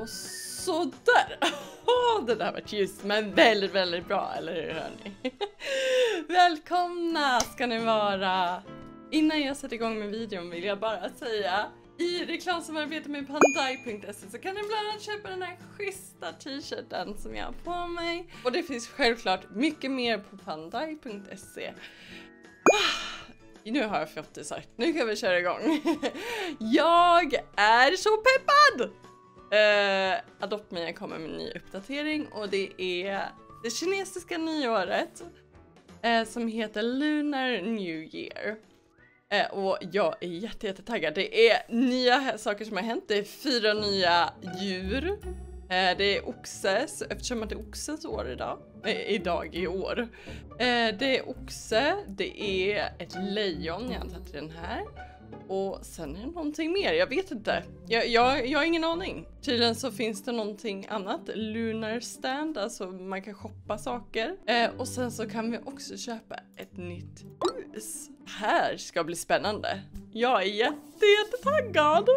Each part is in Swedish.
Och så där. Det där var ljust, men väldigt, väldigt bra, eller hur hörni? Välkomna ska ni vara. Innan jag sätter igång med videon vill jag bara säga, i reklamsamarbete med Pandai.se så kan ni bland annat köpa den här schyssta t-shirten som jag har på mig. Och det finns självklart mycket mer på Pandai.se. Nu har jag fått det sagt. Nu kan vi köra igång. Jag är så peppad! Adopt Me kommer med en ny uppdatering. Och det är det kinesiska nyåret. Som heter Lunar New Year. Och jag är jättetaggad. Det är nya saker som har hänt. Det är 4 nya djur. Det är oxe, eftersom att det är oxens år i år. Det är oxe, det är ett lejon, jag antar till den här. Och sen är det någonting mer, jag vet inte. Jag har ingen aning. Tydligen så finns det någonting annat. Lunar stand, alltså man kan shoppa saker. Och sen så kan vi också köpa ett nytt hus. Det här ska bli spännande. Jag är jättetaggad.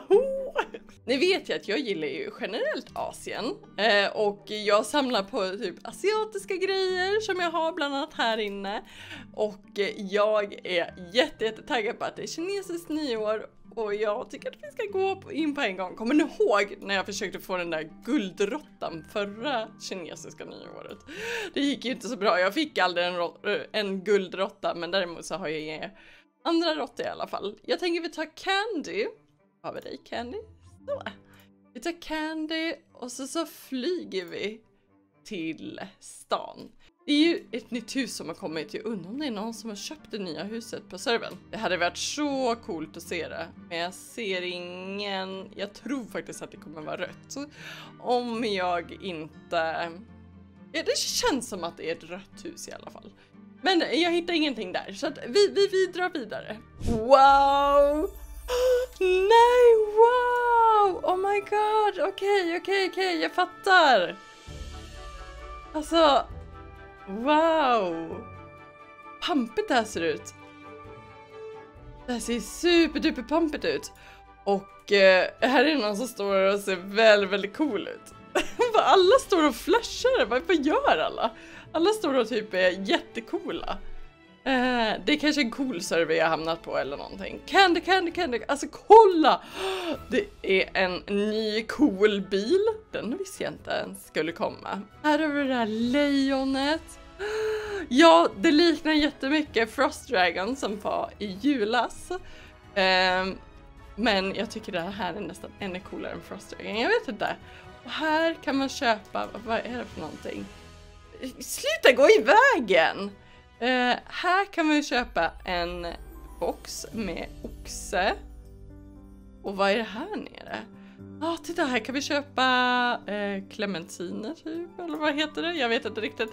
Ni vet ju att jag gillar ju generellt Asien. Och jag samlar på typ asiatiska grejer som jag har bland annat här inne. Och jag är jättetaggad på att det är kinesiskt nyår. Och jag tycker att vi ska gå in på en gång. Kommer ni ihåg när jag försökte få den där guldrottan förra kinesiska nyåret? Det gick ju inte så bra. Jag fick aldrig en guldrotta. Men däremot så har jag andra råttor i alla fall. Jag tänker vi tar Candy. Har vi dig Candy? Så. Vi tar Candy och så flyger vi till stan. Det är ju ett nytt hus som har kommit. Jag undrar om det är någon som har köpt det nya huset på servern. Det hade varit så coolt att se det. Men jag ser ingen. Jag tror faktiskt att det kommer vara rött. Om jag inte... Ja, det känns som att det är ett rött hus i alla fall. Men jag hittar ingenting där. Så att vi drar vidare. Wow! Nej, wow! Oh my god! Okej, jag fattar. Alltså... Wow! Pampigt det här ser ut. Det här ser superduper pampigt ut. Och här är någon som står och ser väldigt cool ut. Alla står och flashar. Vad gör alla? Alla står och typ är jättecoola. Det är kanske en cool server jag hamnat på eller någonting. Candy. Alltså kolla! Det är en ny cool bil. Den visste jag inte ens skulle komma. Här har vi det här lejonet. Ja, det liknar jättemycket Frost Dragon som var i julas. Men jag tycker det här är nästan ännu coolare än Frost Dragon. Jag vet inte. Och här kan man köpa, vad är det för någonting? Sluta gå i vägen! Här kan man köpa en box med oxe. Och vad är det här nere? Titta, här kan vi köpa clementiner typ, eller vad heter det? Jag vet inte riktigt.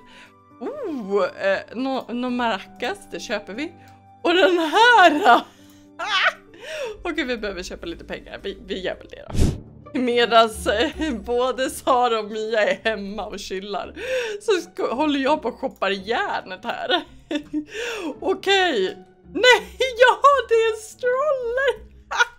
Någon maracas, det köper vi. Och den här! Okej, vi behöver köpa lite pengar. Vi gör väl det då. Medan både Sara och Mia är hemma och chillar så håller jag på och shoppar järnet här. Okej. Nej, det är en stroller.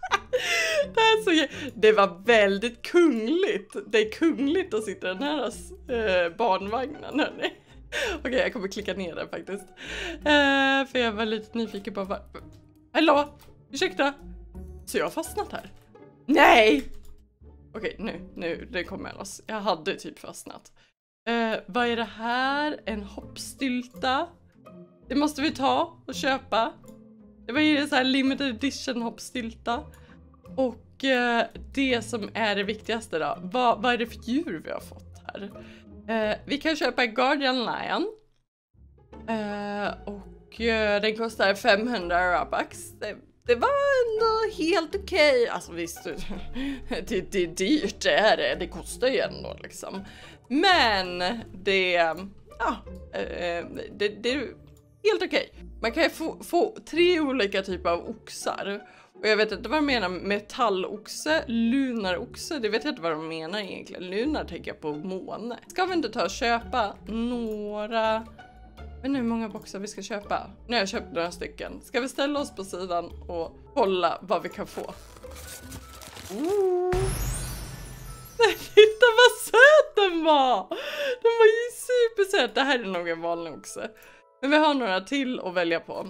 Det var väldigt kungligt. Det är kungligt att sitta i den här barnvagnen, hörni. Okej, jag kommer klicka ner den faktiskt. För jag var lite nyfiken på vad... Hallå, ursäkta. Så jag har fastnat här. Nej! Okej, nu det kommer jag loss. Jag hade typ fastnat. Vad är det här? En hoppstylta. Det måste vi ta och köpa. Det var ju så här limited edition hoppstylta. Och det som är det viktigaste då. Vad är det för djur vi har fått här? Vi kan köpa en Guardian Lion. Och den kostar 500 Robux. Det var ändå helt okej. Alltså visst, det är dyrt, det är det. Det kostar ju ändå liksom. Men det är helt okej. Man kan ju få 3 olika typer av oxar. Och jag vet inte vad de menar. Metalloxe, lunaroxe. Det vet jag inte vad de menar egentligen. Lunar tänker jag på måne. Ska vi inte ta och köpa några... Men hur många boxar vi ska köpa? Nu har jag köpt några stycken. Ska vi ställa oss på sidan och kolla vad vi kan få? Det Den var ju supersöt. Det här är nog en vanlig också. Men vi har några till att välja på.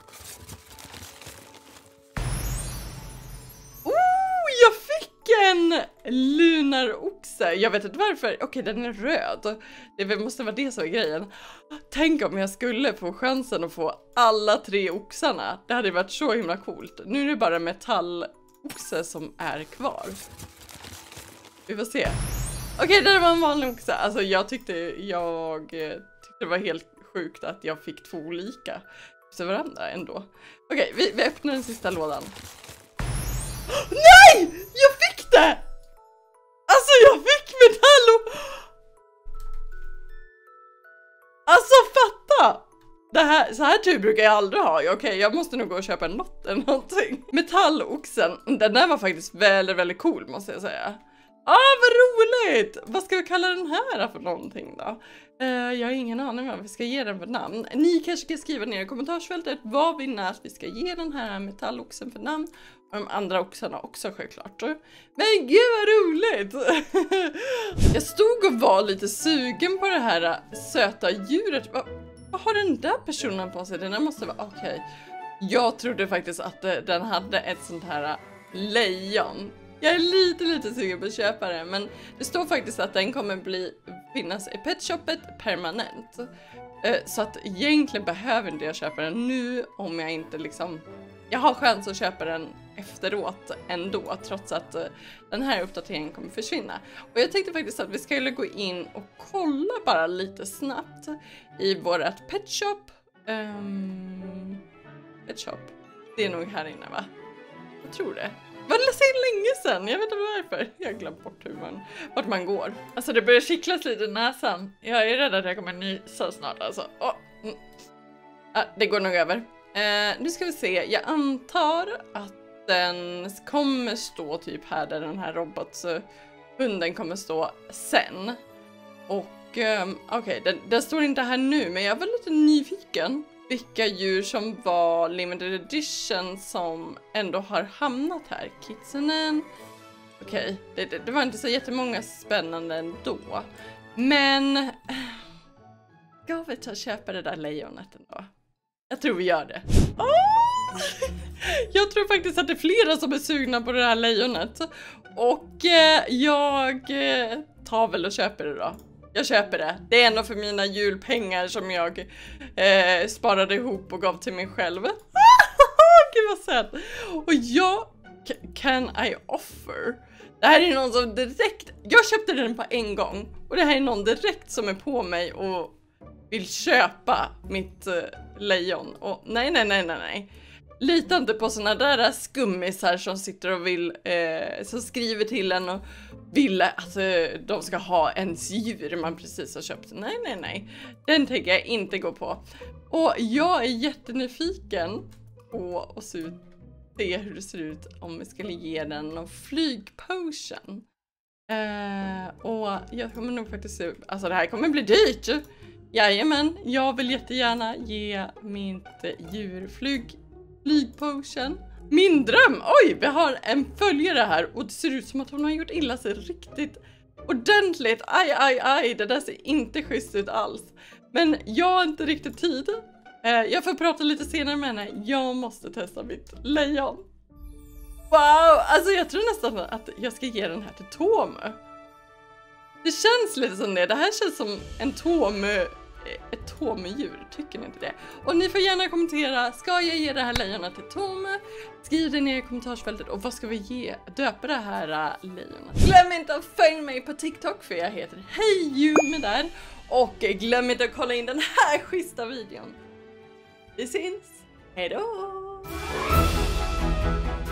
Jag fick en lunaroxe. Jag vet inte varför. Okej, den är röd. Det måste vara det som är grejen. Tänk om jag skulle få chansen att få alla 3 oxarna. Det hade varit så himla coolt. Nu är det bara metalloxe som är kvar. Vi får se. Okej, det var en vanlig oxe. Alltså jag tyckte det var helt sjukt att jag fick 2 olika så varandra ändå. Okej, vi öppnar den sista lådan. Nej! Jag fick det! Alltså jag fick metall. Alltså fatta! Det här, så här typ brukar jag aldrig ha. Okej, jag måste nog gå och köpa en lott eller någonting. Metalloxen, den där var faktiskt väldigt, väldigt cool måste jag säga. Vad roligt! Vad ska vi kalla den här för någonting då? Jag har ingen aning vad vi ska ge den för namn. Ni kanske kan skriva ner i kommentarsfältet vad vi när vi ska ge den här metalloxen för namn. Och de andra oxarna också självklart. Men gud vad roligt! Jag stod och var lite sugen på det här söta djuret. Vad har den där personen på sig? Den där måste vara... Okej. Jag trodde faktiskt att den hade ett sånt här lejon. Jag är lite sugen på att köpa det, men det står faktiskt att den kommer finnas i petshopet permanent. Så att egentligen behöver inte jag köpa den nu om jag inte liksom... Jag har chans att köpa den efteråt ändå, trots att den här uppdateringen kommer försvinna. Och jag tänkte faktiskt att vi skulle gå in och kolla bara lite snabbt i vårat petshop. Petshop. Det är nog här inne va? Jag tror det. Var det så länge sedan? Jag vet inte varför. Jag har glömt bort vart man går. Alltså det börjar kittlas lite i näsan. Jag är rädd att jag kommer nysa snart alltså. Det går nog över. Nu ska vi se. Jag antar att den kommer stå typ här där den här robothunden kommer stå sen. Och okej, den står inte här nu, men jag var lite nyfiken. Vilka djur som var limited edition som ändå har hamnat här. Kitsenen. Okej, det var inte så jättemånga spännande ändå. Men ska vi ta och köpa det där lejonet ändå? Jag tror vi gör det. Jag tror faktiskt att det är flera som är sugna på det här lejonet. Och jag tar väl och köper det då. Jag köper det. Det är ändå för mina julpengar som jag sparade ihop och gav till mig själv. Gud vad söt. Och can I offer? Det här är någon som direkt... Jag köpte den på en gång. Och det här är någon direkt som är på mig och vill köpa mitt lejon. Och nej. Lita inte på såna där skummisar som sitter och vill, som skriver till en och vill att de ska ha ens djur man precis har köpt. Nej. Den tänker jag inte gå på. Och jag är jättenyfiken på att se hur det ser ut om vi skulle ge den någon flygpotion. Och jag kommer nog faktiskt se, alltså det här kommer bli dyrt. Jajamän, jag vill jättegärna ge mitt djur flygpotion. Min dröm! Oj, vi har en följare här och det ser ut som att hon har gjort illa sig riktigt ordentligt. Aj, det där ser inte schysst ut alls. Men jag har inte riktigt tid. Jag får prata lite senare med henne. Jag måste testa mitt lejon. Wow, alltså jag tror nästan att jag ska ge den här till Tommy. Det känns lite som det. Det här känns som en ett Tommy-djur, tycker ni inte det? Och ni får gärna kommentera, ska jag ge det här lejonet till Tommy? Skriv det ner i kommentarsfältet och vad ska vi döpa det här lejonet? Glöm inte att följa mig på TikTok för jag heter HejYumi där. Och glöm inte att kolla in den här schyssta videon. Vi syns, hejdå!